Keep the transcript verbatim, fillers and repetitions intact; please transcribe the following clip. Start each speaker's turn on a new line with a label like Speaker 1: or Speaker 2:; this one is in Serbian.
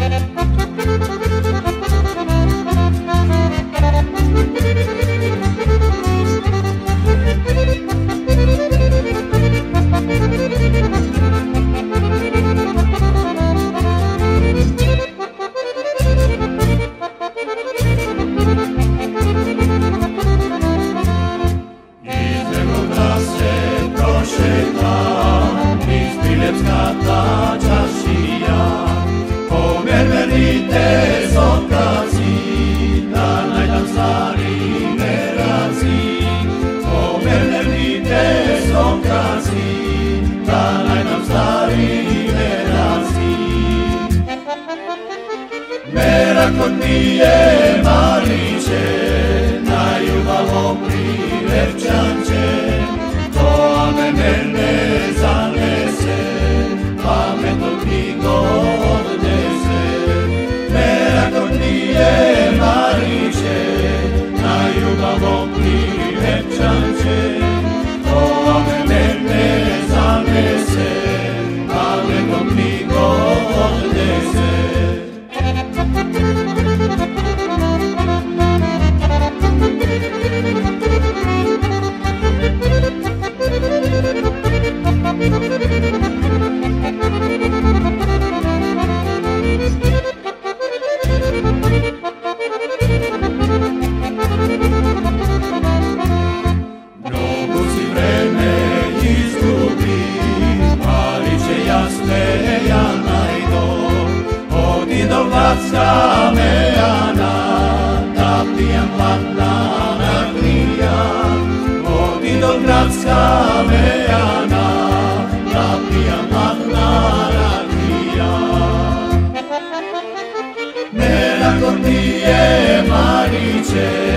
Speaker 1: Kod nije Mariće, na ljubavo prilevčanče, to me mene zanese, pa me to knjigo odnese. Mera kod nije Mariće, na ljubavo prilevčanče, to me mene zanese, pa me to knjigo odnese. Mnogo si vreme izgubi, ali će jasne ja najdo. Odi do Vacka Mejana, da pijem hladna rakija. Odi do Gradska Mejana, da pijem hladna rakija. Mera kod nije Mariće,